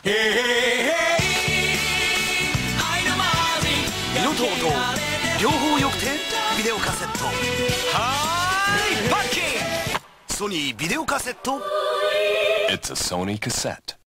色と音両方良くてビデオカセット。はーいパッキンソニービデオカセット。 It's a Sony cassette.